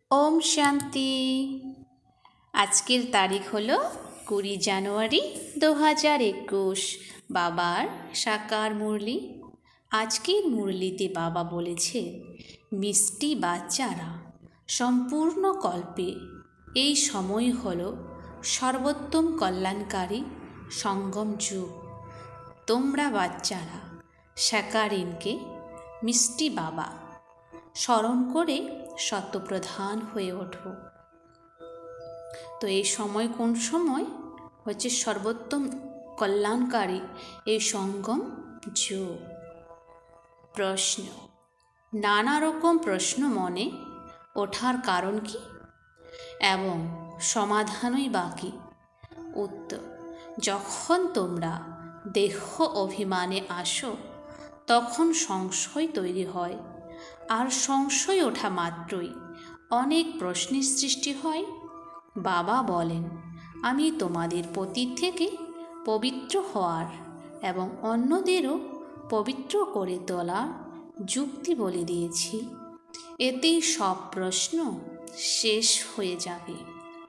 ওম শান্তি। আজকের তারিখ হলো 20 জানুয়ারি 2021। বাবার সাকার মুরলি। আজকের মুরলিতে বাবা বলেছে, মিষ্টি বাচ্চারা, সম্পূর্ণ কল্পে এই সময় হলো সর্বোত্তম কল্যাণকারী সঙ্গম যুগ। তোমরা বাচ্চারা সাকারিনকে মিষ্টি বাবা স্মরণ করে সত্যপ্রধান হয়ে ওঠো। তো এই সময় কোন সময় হচ্ছে সর্বোত্তম কল্যাণকারী এই সঙ্গম যুগ। প্রশ্ন, নানা রকম প্রশ্ন মনে ওঠার কারণ কি এবং সমাধানই বাকি। উত্তর, যখন তোমরা দেহ অভিমানে আসো তখন সংশয় তৈরি হয়, আর সংশয় ওঠা মাত্রই অনেক প্রশ্নের সৃষ্টি হয়। বাবা বলেন, আমি তোমাদের পতীত থেকে পবিত্র হওয়ার এবং অন্যদেরও পবিত্র করে তোলার যুক্তি বলে দিয়েছি। এতেই সব প্রশ্ন শেষ হয়ে যাবে।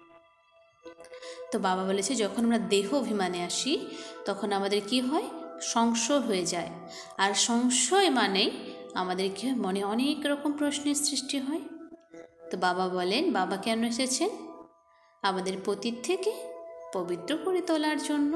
তো বাবা বলেছে, যখন আমরা দেহ অভিমানে আসি তখন আমাদের কি হয়? সংশয় হয়ে যায়। আর সংশয় মানেই আমাদের কি হয়? মনে অনেক রকম প্রশ্নের সৃষ্টি হয়। তো বাবা বলেন, বাবা কেন এসেছেন? আমাদের পতীত থেকে পবিত্র করে তোলার জন্য।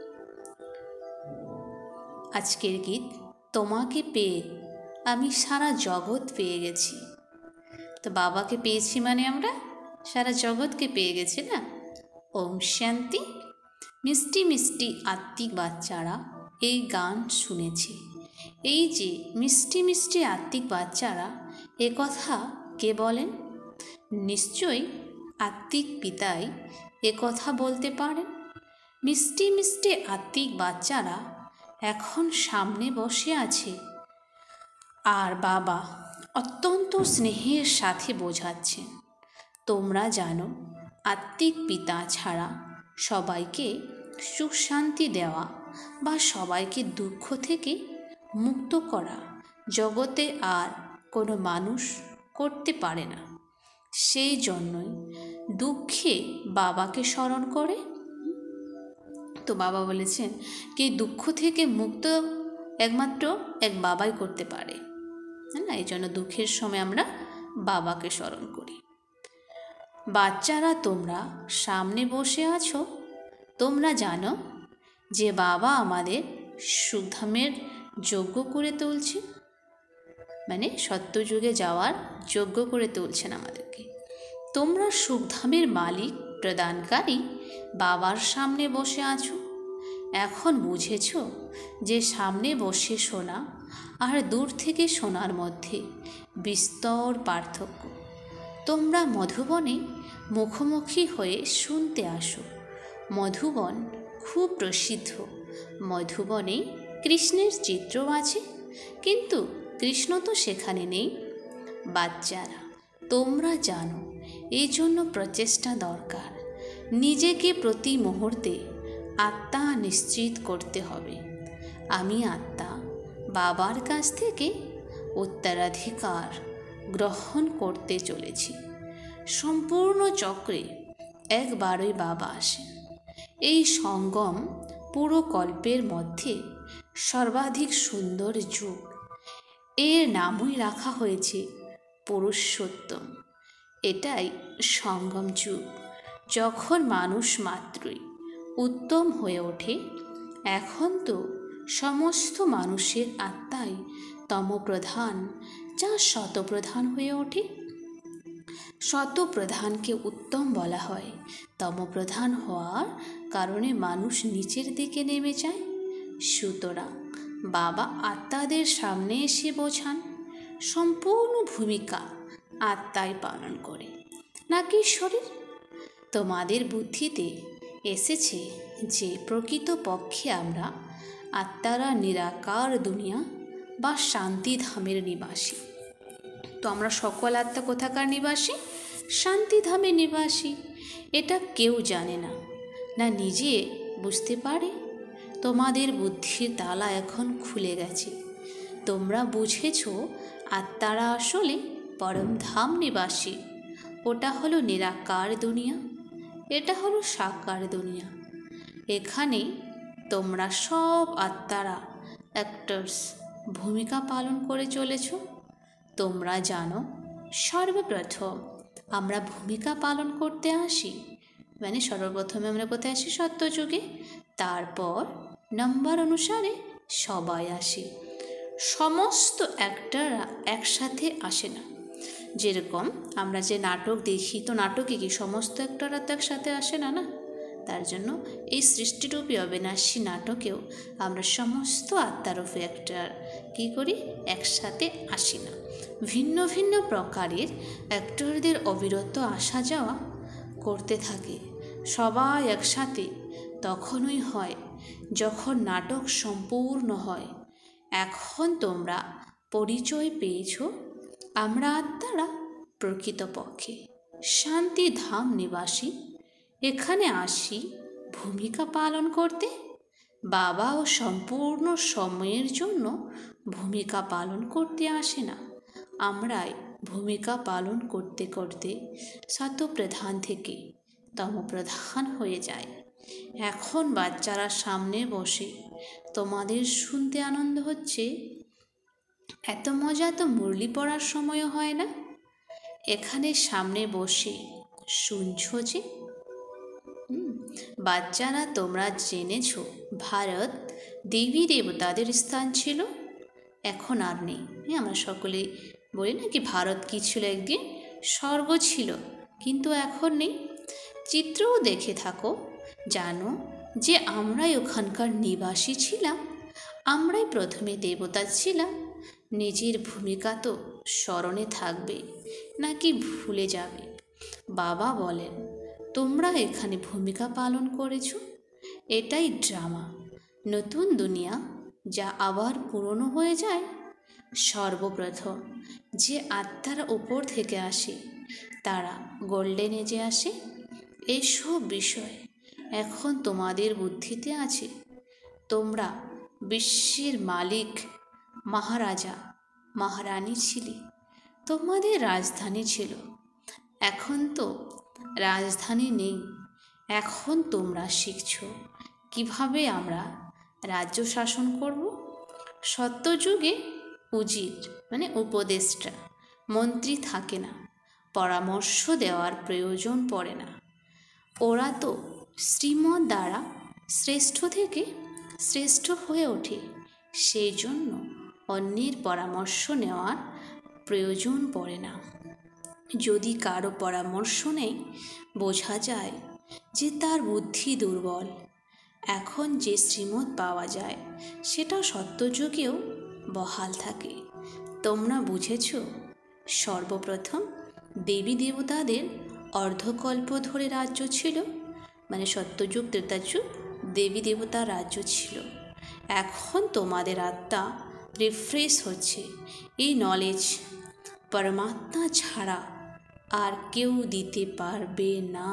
আজকের গীত, তোমাকে পেয়ে আমি সারা জগৎ পেয়ে গেছি। তো বাবাকে পেয়েছি মানে আমরা সারা জগৎকে পেয়ে গেছি না? ওম শান্তি। মিষ্টি মিষ্টি আত্মিক বাচ্চারা এই গান শুনেছে। এই যে মিষ্টি মিষ্টি আত্মিক বাচ্চারা, এ কথা কে বলেন? নিশ্চয়ই আত্মিক পিতাই এ কথা বলতে পারেন। মিষ্টি মিষ্টি আত্মিক বাচ্চারা এখন সামনে বসে আছে, আর বাবা অত্যন্ত স্নেহের সাথে বোঝাচ্ছেন, তোমরা জানো আত্মিক পিতা ছাড়া সবাইকে সুখ শান্তি দেওয়া বা সবাইকে দুঃখ থেকে মুক্ত করা জগতে আর কোনো মানুষ করতে পারে না। সেই জন্যই দুঃখে বাবাকে স্মরণ করে। তো বাবা বলেছেন কি দুঃখ থেকে মুক্ত একমাত্র এক বাবাই করতে পারে, না? এই জন্য দুঃখের সময় আমরা বাবাকে স্মরণ করি। বাচ্চারা, তোমরা সামনে বসে আছো, তোমরা জানো যে বাবা আমাদের সুখধামের যোগ্য করে তুলছে, মানে সত্যযুগে যাওয়ার যোগ্য করে তুলছেন আমাদেরকে। তোমরা সুখধামের মালিক প্রদানকারী বাবার সামনে বসে আছো। এখন বুঝেছ যে সামনে বসে শোনা আর দূর থেকে শোনার মধ্যে বিস্তর পার্থক্য। তোমরা মধুবনে মুখোমুখি হয়ে শুনতে আসো। মধুবন খুব প্রসিদ্ধ। মধুবনে কৃষ্ণের চিত্র আছে, কিন্তু কৃষ্ণ তো সেখানে নেই। বাচ্চারা, তোমরা জানো এই জন্য প্রচেষ্টা দরকার। নিজেকে প্রতি মুহূর্তে আত্মা নিশ্চিত করতে হবে। আমি আত্মা বাবার কাছ থেকে উত্তরাধিকার গ্রহণ করতে চলেছি। সম্পূর্ণ চক্রে একবারই বাবা আসেন। এই সঙ্গম পুরো কল্পের মধ্যে সর্বাধিক সুন্দর যুগ। এর নামই রাখা হয়েছে পুরুষোত্তম। এটাই সঙ্গম যুগ, যখন মানুষ মাত্রই উত্তম হয়ে ওঠে। এখন তো সমস্ত মানুষের আত্মাই তমপ্রধান, যা শতপ্রধান হয়ে ওঠে। শতপ্রধানকে উত্তম বলা হয়। তমপ্রধান হওয়ার কারণে মানুষ নিচের দিকে নেমে যায়। সুতরাং বাবা আত্মাদের সামনে এসে বোঝান, সম্পূর্ণ ভূমিকা আত্মাই পালন করে, নাকি শরীর। তোমাদের বুদ্ধিতে এসেছে যে প্রকৃতপক্ষে আমরা আত্মারা নিরাকার দুনিয়া বা শান্তিধামের নিবাসী। তো আমরা সকল আত্মা কোথাকার নিবাসী? শান্তিধামের নিবাসী। এটা কেউ জানে না, না নিজে বুঝতে পারে। তোমাদের বুদ্ধির তালা এখন খুলে গেছে। তোমরা বুঝেছ আত্মারা আসলে পরমধাম নিবাসী। ওটা হলো নিরাকার দুনিয়া, এটা হলো সাকার দুনিয়া। এখানে তোমরা সব আত্মারা অ্যাক্টার্স ভূমিকা পালন করে চলেছ। তোমরা জানো সর্বপ্রথম আমরা ভূমিকা পালন করতে আসি, মানে সর্বপ্রথমে আমরা কোথায় আসি? সত্যযুগে। তারপর নম্বর অনুসারে সবাই আসে। সমস্ত অ্যাক্টাররা একসাথে আসে না। যেরকম আমরা যে নাটক দেখি, তো নাটকে কি সমস্ত অ্যাক্টাররা তো একসাথে আসে না, না? তার জন্য এই সৃষ্টিরূপী অবিনাশী নাটকেও আমরা সমস্ত আত্মারূপী অ্যাক্টার কী করি? একসাথে আসি না। ভিন্ন ভিন্ন প্রকারের অ্যাক্টরদের অবিরত আসা যাওয়া করতে থাকে। সবাই একসাথে তখনই হয় যখন নাটক সম্পূর্ণ হয়। এখন তোমরা পরিচয় পেয়েছ, আমরা আত্মারা প্রকৃতপক্ষে শান্তিধাম নিবাসী। এখানে আসি ভূমিকা পালন করতে। বাবাও সম্পূর্ণ সময়ের জন্য ভূমিকা পালন করতে আসে না। আমরাই ভূমিকা পালন করতে করতে সতপ্রধান থেকে তমপ্রধান হয়ে যায়। এখন বাচ্চারা সামনে বসে তোমাদের শুনতে আনন্দ হচ্ছে। এত মজা তো মুরলি পড়ার সময়ও হয় না। এখানে সামনে বসে শুনছ যে। বাচ্চারা, তোমরা জেনেছ ভারত দেবী দেবতাদের স্থান ছিল, এখন আর নেই। আমরা সকলে বলি না কি ভারত কী ছিল? একদিন স্বর্গ ছিল, কিন্তু এখন নেই। চিত্রও দেখে থাকো, জানো যে আমরাই ওখানকার নিবাসী ছিলাম। আমরাই প্রথমে দেবতা ছিলাম। নিজের ভূমিকা তো স্মরণে থাকবে, নাকি ভুলে যাবে? বাবা বলেন, তোমরা এখানে ভূমিকা পালন করেছ, এটাই ড্রামা। নতুন দুনিয়া যা আবার পুরনো হয়ে যায়। সর্বপ্রথম যে আত্মারা উপর থেকে আসে তারা গোল্ডেন এজে আসে। এইসব বিষয় এখন তোমাদের বুদ্ধিতে আছে। তোমরা বিশ্বের মালিক, মহারাজা মহারানী ছিলে। তোমাদের রাজধানী ছিল। এখন তো রাজধানী নেই। এখন তোমরা শিখছ কিভাবে আমরা রাজ্য শাসন করব। সত্যযুগে উজির মানে উপদেষ্টা মন্ত্রী থাকে না, পরামর্শ দেওয়ার প্রয়োজন পড়ে না। ওরা তো শ্রীমত দ্বারা শ্রেষ্ঠ থেকে শ্রেষ্ঠ হয়ে ওঠে। সেই জন্য অন্যের পরামর্শ নেওয়ার প্রয়োজন পড়ে না। যদি কারো পরামর্শ নেই, বোঝা যায় যে তার বুদ্ধি দুর্বল। এখন যে শ্রীমত পাওয়া যায় সেটা সত্যযুগেও বহাল থাকে। তোমরা বুঝেছ, সর্বপ্রথম দেবী দেবতাদের অর্ধকল্প ধরে রাজ্য ছিল, মানে সত্যযুগ ত্রেতাযুগ দেবী দেবতার রাজ্য ছিল। এখন তোমাদের আত্মা রিফ্রেশ হচ্ছে। এই নলেজ পরমাত্মা ছাড়া আর কেউ দিতে পারবে না।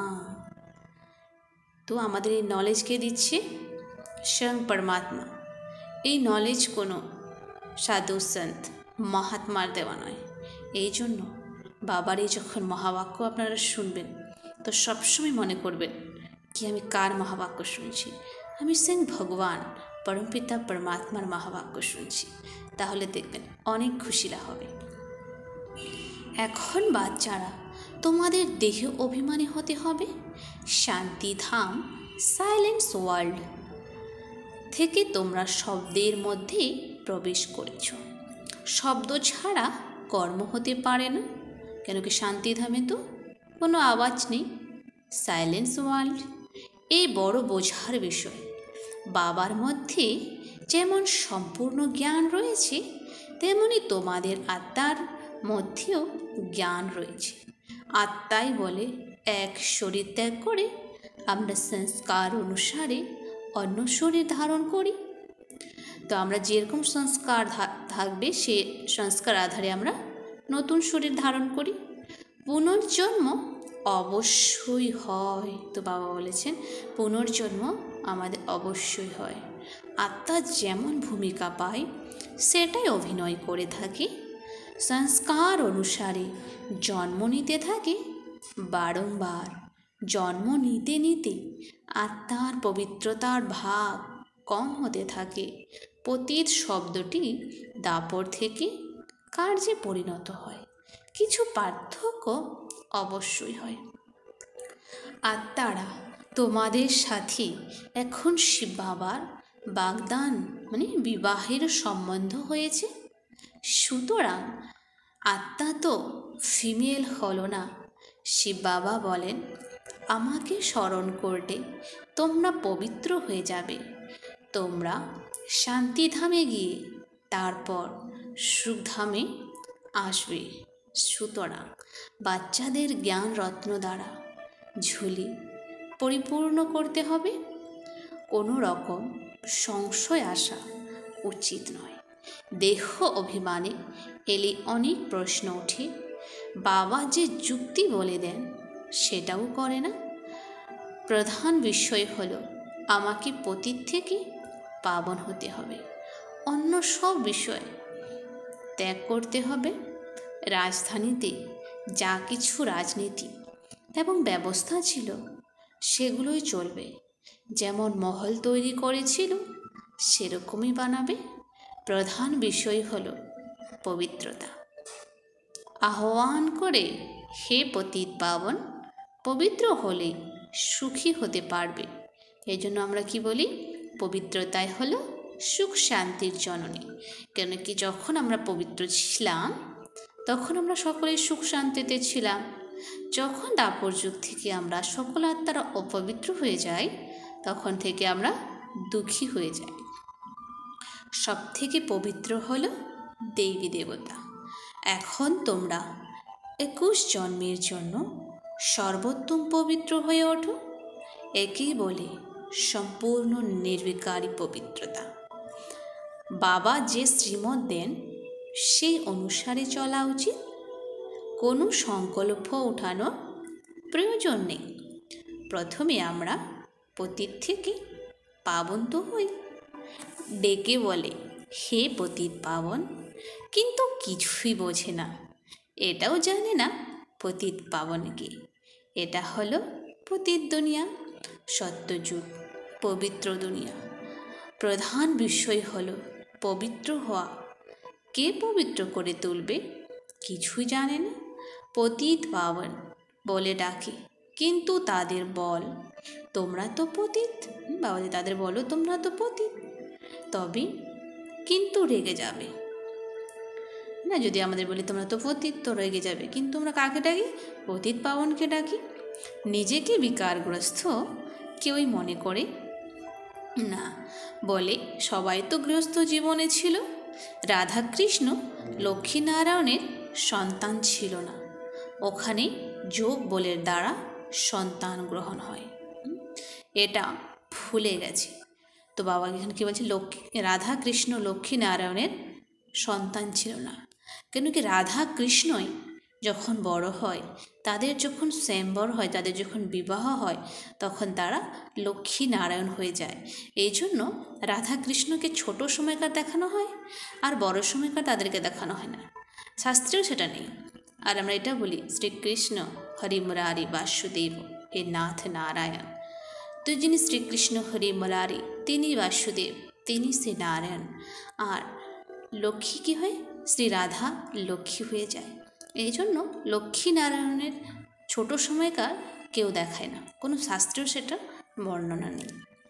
তো আমাদের এই নলেজ কে দিচ্ছে? স্বয়ং পরমাত্মা। এই নলেজ কোনো সাধু সন্ত মহাত্মার দেওয়া নয়। এই জন্য বাবারই যখন মহাবাক্য আপনারা শুনবেন, তো সবসময় মনে করবেন কি আমি কার মহাবাক্য শুনছি? আমি স্বয়ং ভগবান পরমপিতা পরমাত্মার মহাবাক্য শুনছি। তাহলে দেখবেন অনেক খুশিলা হবে। এখন বাচ্চারা, তোমাদের দেহ অভিমানী হতে হবে। শান্তিধাম সাইলেন্স ওয়ার্ল্ড থেকে তোমরা শব্দের মধ্যে প্রবেশ করেছ। শব্দ ছাড়া কর্ম হতে পারে না, কেন কি শান্তিধামে তো কোনো আওয়াজ নেই। সাইলেন্স ওয়ার্ল্ড এই বড় বোঝার বিষয়। বাবার মধ্যে যেমন সম্পূর্ণ জ্ঞান রয়েছে, তেমনি তোমাদের আত্মার মধ্যেও জ্ঞান রয়েছে। আত্মাই বলে এক শরীর ত্যাগ করে আমরা সংস্কার অনুসারে অন্য শরীর ধারণ করি। তো আমরা যেরকম সংস্কার থাকবে সে সংস্কার আধারে আমরা নতুন শরীর ধারণ করি। পুনর্জন্ম অবশ্যই হয়। তো বাবা বলেছেন পুনর্জন্ম আমাদের অবশ্যই হয়। আত্মা যেমন ভূমিকা পায় সেটাই অভিনয় করে থাকে। সংস্কার অনুসারে জন্ম নিতে থাকে। বারংবার জন্ম নিতে নিতে আত্মার পবিত্রতার ভাগ কম হতে থাকে। পতিত শব্দটি দাপর থেকে কার্যে পরিণত হয়। কিছু পার্থক্য অবশ্যই হয়। আত্মারা তোমাদের সাথে এখন শিব বাবার বাগদান বিবাহের সম্বন্ধ হয়েছে। সুতরাং আত্মা তো ফিমেল হলো না। শিব বাবা বলেন, আমাকে স্মরণ করলে তোমরা পবিত্র হয়ে যাবে। তোমরা শান্তিধামে গিয়ে তারপর সুখধামে আসবে। সুতরাং বাচ্চাদের জ্ঞান রত্ন দ্বারা ঝুলি পরিপূর্ণ করতে হবে। কোনো রকম সংশয় আসা উচিত নয়। দেহ অভিমানে এলে অনেক প্রশ্ন ওঠে। বাবা যে যুক্তি বলে দেন সেটাও করে না। প্রধান বিষয় হলো আমাকে পতিত থেকে পাবন হতে হবে, অন্য সব বিষয় ত্যাগ করতে হবে। রাজধানীতে যা কিছু রাজনীতি এবং ব্যবস্থা ছিল সেগুলোই চলবে। যেমন মহল তৈরি করেছিল সেরকমই বানাবে। প্রধান বিষয় হলো পবিত্রতা। আহ্বান করে, হে পতিত পাবন, পবিত্র হলে সুখী হতে পারবে। এই জন্য আমরা কি বলি? পবিত্রতাই হলো সুখ শান্তির জননী। কেন কি যখন আমরা পবিত্র ছিলাম তখন আমরা সকলেই সুখ শান্তিতে ছিলাম। যখন দাপর যুগ থেকে আমরা সকল আত্মারা অপবিত্র হয়ে যাই তখন থেকে আমরা দুঃখী হয়ে যাই। সব থেকে পবিত্র হলো দেবী দেবতা। এখন তোমরা 21 জন্মের জন্য সর্বোত্তম পবিত্র হয়ে ওঠো। একেই বলে সম্পূর্ণ নির্বিকারী পবিত্রতা। বাবা যে শ্রীমত দেন সেই অনুসারে চলা উচিত। কোনো সংকল্প ওঠানোর প্রয়োজন নেই। প্রথমে আমরা পতিত থেকে পাবন তো হই। ডেকে বলে, হে পতিত পাবন, কিন্তু কিছুই বোঝে না। এটাও জানে না পতিত পাবন কি। এটা হলো পতিত দুনিয়া, সত্যযুগ, পবিত্র দুনিয়া। প্রধান বিষয় হলো পবিত্র হওয়া। কে পবিত্র করে তুলবে কিছুই জানে না। পতিত পাবন বলে ডাকে, কিন্তু তাদের বল তোমরা তো পতিত। বাবাজি তাদের বলো তোমরা তো পতিত। তবে কিন্তু রেগে যাবে না। যদি আমাদের বলি তোমরা তো পতিত, তো রেগে যাবে। কিন্তু আমরা কাকে ডাকি? পতিত পাবনকে ডাকি। নিজেকে বিকারগ্রস্ত কেউই মনে করে না। বলে সবাই তো গৃহস্থ জীবনে ছিল। রাধাকৃষ্ণ লক্ষ্মীনারায়ণের সন্তান ছিল না। ওখানে যোগ বলের দ্বারা সন্তান গ্রহণ হয়। এটা ভুলে গেছে। তো বাবা এখানে কী বলছে? রাধাকৃষ্ণ লক্ষ্মীনারায়ণের সন্তান ছিল না। কেন কি রাধা কৃষ্ণই যখন বড় হয়, তাদের যখন স্বয়ম্বর হয়, তাদের যখন বিবাহ হয়, তখন তারা লক্ষ্মী নারায়ণ হয়ে যায়। এই জন্য রাধা কৃষ্ণকে ছোট সময়কার দেখানো হয় আর বড় সময়কার তাদেরকে দেখানো হয় না। শাস্ত্রেও সেটা নেই। আর আমরা এটা বলি শ্রীকৃষ্ণ হরি মুরারি বাসুদেব হে নাথ নারায়ণ। তো যিনি শ্রীকৃষ্ণ হরি মুরারি তিনি বাসুদেব, তিনি শ্রী নারায়ণ। আর লক্ষ্মী কী হয়? শ্রী রাধা লক্ষ্মী হয়ে যায়। এই জন্য লক্ষ্মীনারায়ণের ছোট সময়কার কেউ দেখায় না, কোনো শাস্ত্রেও সেটা বর্ণনা নেই।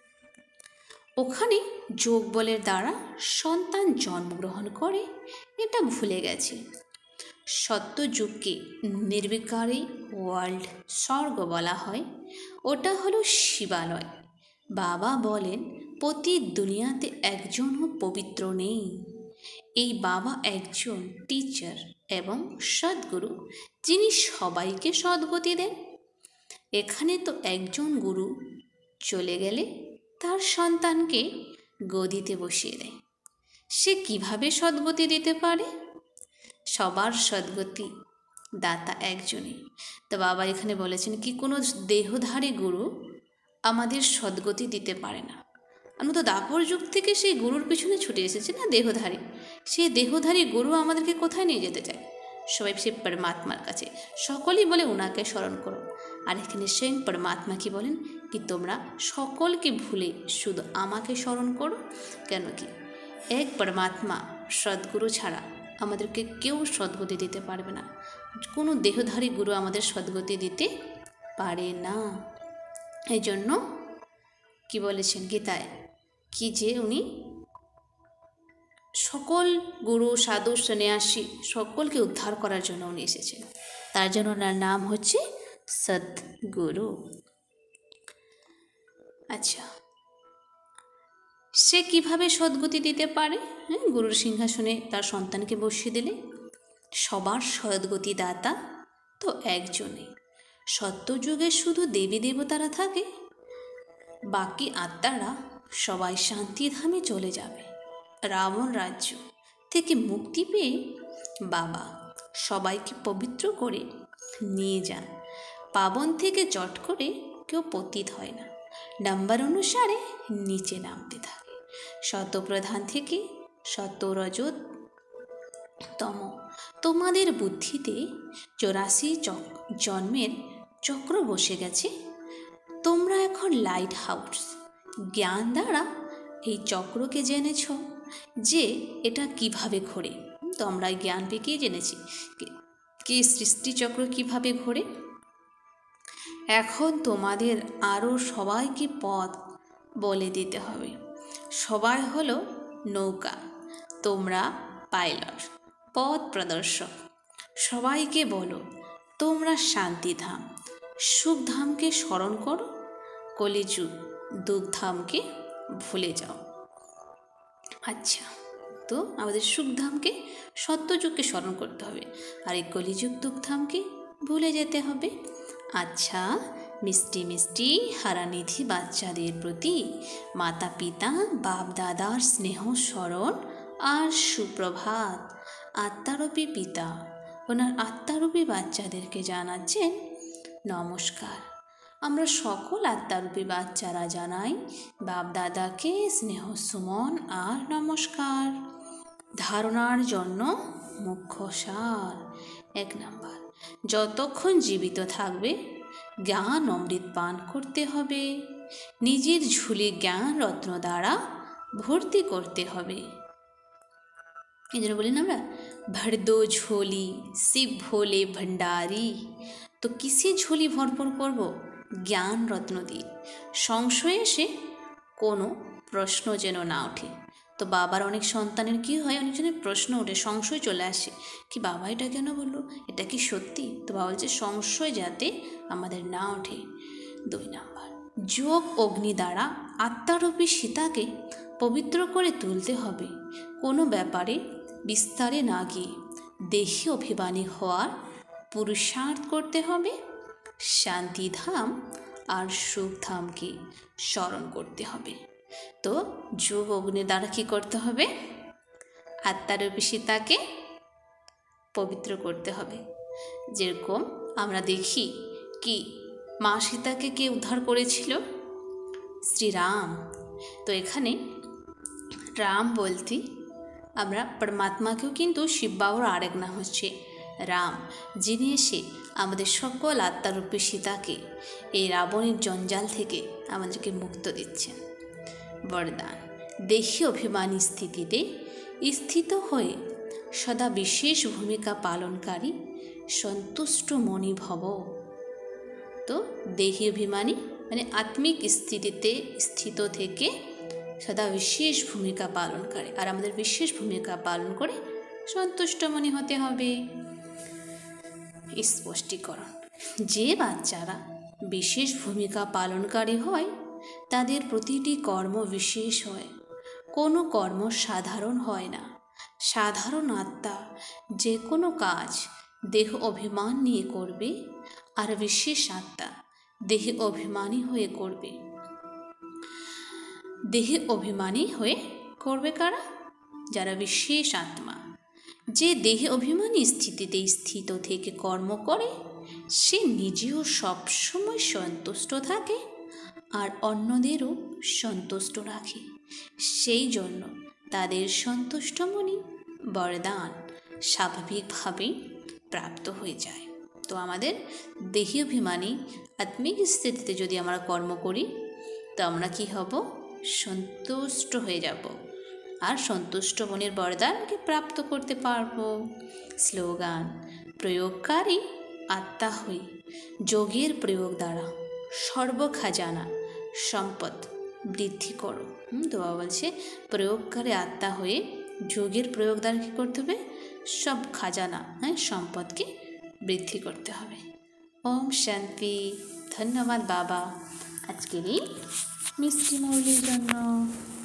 ওখানে যোগ বলের দ্বারা সন্তান জন্মগ্রহণ করে, এটা ভুলে গেছে। সত্যযুগকে নির্বিকারী ওয়ার্ল্ড স্বর্গ বলা হয়। ওটা হলো শিবালয়। বাবা বলেন পতিত দুনিয়াতে একজনও পবিত্র নেই। এই বাবা একজন টিচার এবং সদ্গুরু, যিনি সবাইকে সদ্গতি দেন। এখানে তো একজন গুরু চলে গেলে তার সন্তানকে গদিতে বসিয়ে দেয়। সে কিভাবে সদ্গতি দিতে পারে? সবার সদ্গতি দাতা একজনই। তো বাবা এখানে বলেছেন কি কোনো দেহধারী গুরু আমাদের সদ্গতি দিতে পারে না। আমরা তো দাপর যুগ থেকে সেই গুরুর পিছনে ছুটে এসেছি না, দেহধারী। সেই দেহধারী গুরু আমাদেরকে কোথায় নিয়ে যেতে চায়? সবাই সে পরমাত্মার কাছে, সকলেই বলে ওনাকে স্মরণ করো। আর এখানে স্বয়ং পরমাত্মা কি বলেন কি তোমরা সকলকে ভুলে শুধু আমাকে স্মরণ করো। কেন কি এক পরমাত্মা সদ্গুরু ছাড়া আমাদেরকে কেউ সদ্গতি দিতে পারবে না, কোনো দেহধারী গুরু আমাদের সদ্গতি দিতে পারে না। এই জন্য কি বলেছেন গীতায় কি যে উনি সকল গুরু সাধু সন্ন্যাসী সকলকে উদ্ধার করার জন্য উনি এসেছেন, তার জন্য ওনার নাম হচ্ছে সদ্গুরু। আচ্ছা, সে কিভাবে সদ্গতি দিতে পারে? গুরুর সিংহাসনে তার সন্তানকে বসিয়ে দিলে। সবার সদ্গতি দাতা তো একজনই। সত্যযুগে শুধু দেবী দেবতারা থাকে, বাকি আত্মারা সবাই শান্তিধামে চলে যাবে। রাবণ রাজ্য থেকে মুক্তি পেয়ে বাবা সবাইকে পবিত্র করে নিয়ে যান। পাবন থেকে চট করে কেউ পতিত হয় না, নাম্বার অনুসারে নিচে নামতে থাকে। শতপ্রধান থেকে শতরজত তম। তোমাদের বুদ্ধিতে 84 জন্মের চক্র বসে গেছে। তোমরা এখন লাইট হাউস জ্ঞান দ্বারা এই চক্রকে জেনেছ যে এটা কিভাবে ঘোরে। তো আমরা জ্ঞান পেয়েই জেনেছি কি সৃষ্টিচক্র কিভাবে ঘোরে। এখন তোমাদের আরও সবাইকে পথ বলে দিতে হবে। সবাই হলো নৌকা, তোমরা পাইলট, পথ প্রদর্শক। সবাইকে বলো তোমরা শান্তিধাম সুখধামকে স্মরণ করো, কলিযুগ দুঃখধামকে ভুলে যাও। আচ্ছা, তো আমাদের সুখধামকে সত্যযুগকে স্মরণ করতে হবে, আর এই কলিযুগ দুঃখধামকে ভুলে যেতে হবে। আচ্ছা, মিষ্টি মিষ্টি হারানিধি বাচ্চাদের প্রতি মাতা পিতা বাপ দাদার স্নেহ স্মরণ আর সুপ্রভাত। আত্মারূপী পিতা ওনার আত্মারূপী বাচ্চাদেরকে জানাচ্ছেন নমস্কার। আমরা সকল আত্মারূপী বাচ্চারা জানাই বাপ দাদাকে স্নেহ সুমন আর নমস্কার। ধারণার জন্য মুখ্য সার। 1 নাম্বার, যতক্ষণ জীবিত থাকবে জ্ঞান অমৃত পান করতে হবে। নিজের ঝুলি জ্ঞান রত্ন দ্বারা ভর্তি করতে হবে। এই জন্য বলি না আমরা ভর দো ঝোলি শিব ভোলে ভণ্ডারি। তো কিসে ঝুলি ভরপুর করব? জ্ঞান রত্ন দিয়ে। সংশয়ে এসে কোনো প্রশ্ন যেন না ওঠে। তো বাবার অনেক সন্তানের কি হয়, অনেকজনের প্রশ্ন ওঠে, সংশয় চলে আসে কি বাবা এটা কেন বললো, এটা কি সত্যি? তো বাবা বলছে সংশয় যাতে আমাদের না ওঠে। 2 নাম্বার, যোগ অগ্নি দ্বারা আত্মারূপী সীতাকে পবিত্র করে তুলতে হবে। কোনো ব্যাপারে বিস্তারে না গিয়ে দেহি অভিমানী হওয়ার পুরুষার্থ করতে হবে। শান্তিধাম আর সুখধামকে স্মরণ করতে হবে। তো যোগ অগ্নি দ্বারা কী করতে হবে? আত্মারূপী সীতাকে পবিত্র করতে হবে। যেরকম আমরা দেখি কি মা সীতাকে কে উদ্ধার করেছিল? শ্রীরাম। তো এখানে রাম বলতে আমরা পরমাত্মাকেও কিন্তু শিব বাবার আরেক নাম হচ্ছে রাম, যিনি এসে আমাদের সকল আত্মারূপী সীতাকে এই রাবণের জঞ্জাল থেকে আমাদেরকে মুক্ত দিচ্ছেন। বরদান, দেহি অভিমানী স্থিতিতে স্থিত হয়ে সদা বিশেষ ভূমিকা পালনকারী সন্তুষ্ট মনি ভব। তো দেহি অভিমানী মানে আত্মিক স্থিতিতে স্থিত থেকে সদা বিশেষ ভূমিকা পালন করে, আর আমাদের বিশেষ ভূমিকা পালন করে সন্তুষ্ট মনে হতে হবে। স্পষ্টীকরণ, যে বাচ্চারা বিশেষ ভূমিকা পালনকারী হয় তাদের প্রতিটি কর্ম বিশেষ হয়, কোনো কর্ম সাধারণ হয় না। সাধারণ আত্মা যে কোনো কাজ দেহ অভিমান নিয়ে করবে, আর বিশেষ আত্মা দেহে অভিমানী হয়ে করবে। দেহে অভিমানী হয়ে করবে কারা? যারা বিশেষ আত্মা। যে দেহে অভিমানী স্থিতিতে স্থিত থেকে কর্ম করে সে নিজেও সবসময় সন্তুষ্ট থাকে আর অন্যদেরও সন্তুষ্ট রাখে। সেই জন্য তাদের সন্তুষ্টমণি বরদান স্বাভাবিকভাবেই প্রাপ্ত হয়ে যায়। তো আমাদের দেহী অভিমানী আত্মিক স্থিতিতে যদি আমরা কর্ম করি তো আমরা কি হব? সন্তুষ্ট হয়ে যাব আর সন্তুষ্ট মনের বরদানকে প্রাপ্ত করতে পারব। স্লোগান: প্রয়োগকারী আত্মা হই, যোগের প্রয়োগ দ্বারা সর্বখাজানা সম্পদ বৃদ্ধি করো। তো বাবা বলছে প্রয়োগকারী আত্মা হয়ে যোগের প্রয়োগ দ্বারা কী করতে হবে? সব খাজানা সম্পদকে বৃদ্ধি করতে হবে। ওম শান্তি। ধন্যবাদ বাবা আজকের এই মিষ্টি মৌলির জন্য।